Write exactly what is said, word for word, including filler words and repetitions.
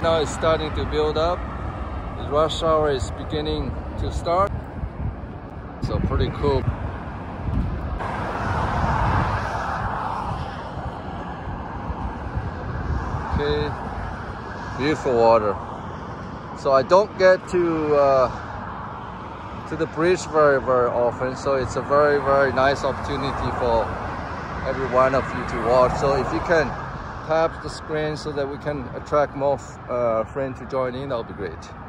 now is starting to build up. The rush hour is beginning to start. So pretty cool. Okay, beautiful water. So I don't get to uh, to the bridge very very often, so it's a very very nice opportunity for every one of you to watch. So if you can tap the screen so that we can attract more uh, friends to join in, that would be great.